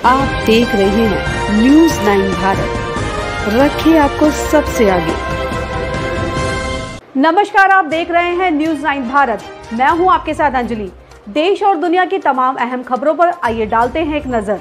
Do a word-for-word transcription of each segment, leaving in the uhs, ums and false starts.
आप देख रहे हैं न्यूज नाइन भारत, रखिए आपको सबसे आगे। नमस्कार, आप देख रहे हैं न्यूज नाइन भारत। मैं हूं आपके साथ अंजलि। देश और दुनिया की तमाम अहम खबरों पर आइए डालते हैं एक नजर।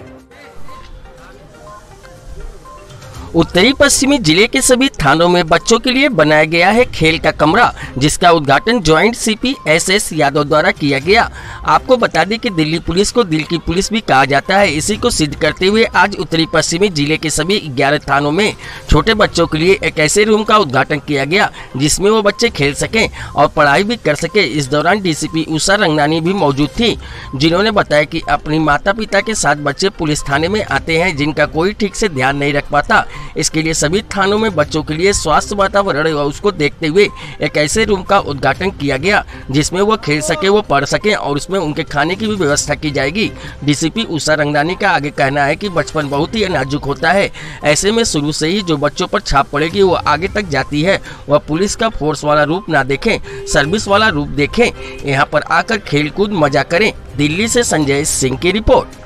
उत्तरी पश्चिमी जिले के सभी थानों में बच्चों के लिए बनाया गया है खेल का कमरा, जिसका उद्घाटन joint CP S S Yadav द्वारा किया गया। आपको बता दें कि दिल्ली पुलिस को दिल की पुलिस भी कहा जाता है। इसी को सिद्ध करते हुए आज उत्तरी पश्चिमी जिले के सभी ग्यारह थानों में छोटे बच्चों के लिए एक ऐसे रूम का उद्घाटन किया गया जिसमें वो बच्चे खेल सकें और पढ़ाई भी कर सके। इस दौरान डीसीपी उषा रंगनानी भी मौजूद थी, जिन्होंने बताया कि अपनी माता पिता के साथ बच्चे पुलिस थाने में आते हैं जिनका कोई ठीक से ध्यान नहीं रख पाता। इसके लिए सभी थानों में बच्चों के लिए स्वास्थ्य वातावरण व उसको देखते हुए एक ऐसे रूम का उद्घाटन किया गया जिसमें वो खेल सके, वो पढ़ सके और उसमें उनके खाने की भी व्यवस्था की जाएगी। डीसीपी उषा रंगनानी का आगे कहना है कि बचपन बहुत ही नाजुक होता है, ऐसे में शुरू से ही जो बच्चों पर छाप पड़ेगी वो आगे तक जाती है। वह पुलिस का फोर्स वाला रूप ना देखें, सर्विस वाला रूप देखें, यहाँ पर आकर खेल कूद मजा करें। दिल्ली से संजय सिंह की रिपोर्ट।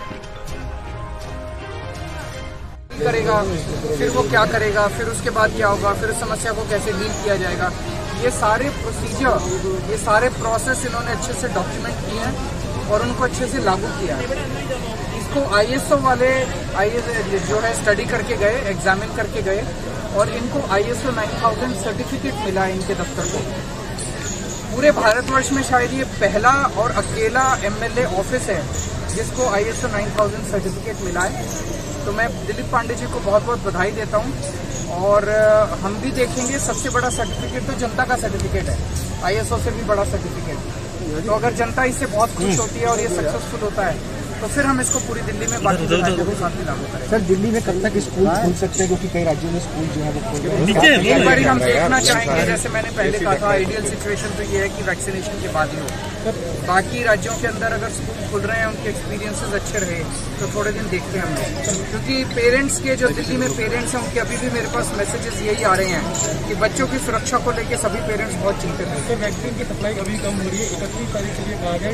करेगा, फिर वो क्या करेगा, फिर उसके बाद क्या होगा, फिर उस समस्या को कैसे डील किया जाएगा, ये सारे प्रोसीजर, ये सारे प्रोसेस इन्होंने अच्छे से डॉक्यूमेंट किए हैं और उनको अच्छे से लागू किया है। इसको आईएसओ वाले आईएस जो है स्टडी करके गए, एग्जामिन करके गए और इनको आईएसओ नाइन थाउजेंड सर्टिफिकेट मिला है इनके दफ्तर को। पूरे भारतवर्ष में शायद ये पहला और अकेला एमएलए ऑफिस है जिसको आईएसओ नाइन थाउजेंड सर्टिफिकेट मिला है। तो मैं दिलीप पांडे जी को बहुत बहुत बधाई देता हूं और हम भी देखेंगे। सबसे बड़ा सर्टिफिकेट तो जनता का सर्टिफिकेट है, आईएसओ से भी बड़ा सर्टिफिकेट। तो अगर जनता इससे बहुत खुश होती है और ये सक्सेसफुल होता है तो फिर हम इसको पूरी दिल्ली में बाकी राज्यों के साथ भी लागू करेंगे। सर, दिल्ली में कब तक स्कूल खुल सकते हैं, क्योंकि कई राज्यों में स्कूल जो है वो खोल रहे हैं। एक बार हम देखना चाहेंगे, जैसे मैंने पहले कहा था, आइडियल सिचुएशन तो ये है कि वैक्सीनेशन के बाद ही हो। बाकी राज्यों के अंदर अगर स्कूल खुल रहे हैं, उनके एक्सपीरियंसेस अच्छे रहे तो थोड़े दिन देखते हैं हम लोग। क्योंकि पेरेंट्स के जो दिल्ली में पेरेंट्स हैं उनके अभी भी मेरे पास मैसेजेस यही आ रहे हैं कि बच्चों की सुरक्षा को लेकर सभी पेरेंट्स बहुत चिंतित हैं। वैक्सीन की सप्लाई अभी कम हो रही है, इकतीस तारीख के लिए कहा गया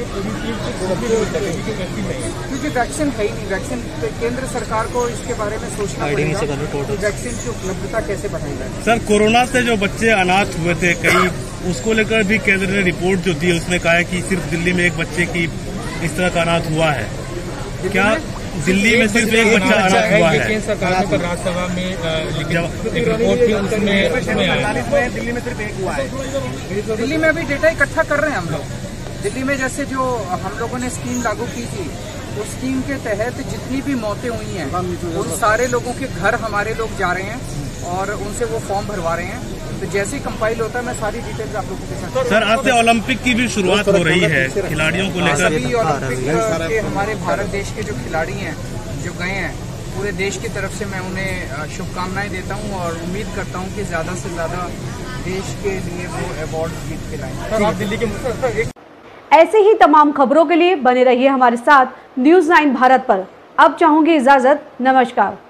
है, क्योंकि वैक्सीन है ही नहीं। वैक्सीन केंद्र सरकार को इसके बारे में सोचना पड़ेगा कि वैक्सीन की उपलब्धता कैसे बढ़ाई जाए। सर, कोरोना से जो बच्चे अनाथ हुए थे कई, उसको लेकर भी केंद्र ने रिपोर्ट जो दी है उसमें कहा है कि सिर्फ दिल्ली में एक बच्चे की इस तरह का अनाथ हुआ है। क्या दिल्ली में सिर्फ एक बच्चा अनाथ हुआ है? केंद्र सरकार ने राज्यसभा में एक रिपोर्ट थी, उसमें दिल्ली में सिर्फ एक हुआ है। दिल्ली में अभी डेटा इकट्ठा कर रहे हैं हम लोग। दिल्ली में जैसे जो हम लोगों ने स्कीम लागू की थी, उस स्कीम के तहत जितनी भी मौतें हुई हैं उन सारे लोगों के घर हमारे लोग जा रहे हैं और उनसे वो फॉर्म भरवा रहे हैं। तो जैसे ही कंपाइल होता है मैं सारी डिटेल्स आप लोगों के साथ। सर, आज से ओलंपिक की भी शुरुआत हो रही है खिलाड़ियों को लेकर। सभी ओलंपिक के हमारे भारत देश के जो खिलाड़ी हैं जो गए हैं, पूरे देश की तरफ से मैं उन्हें शुभकामनाएं देता हूं और उम्मीद करता हूं कि ज्यादा से ज्यादा देश के लिए वो अवार्ड जीत के लाएं। ऐसे ही तमाम खबरों के लिए बने रहिए हमारे साथ न्यूज नाइन भारत पर। अब चाहूंगी इजाजत, नमस्कार।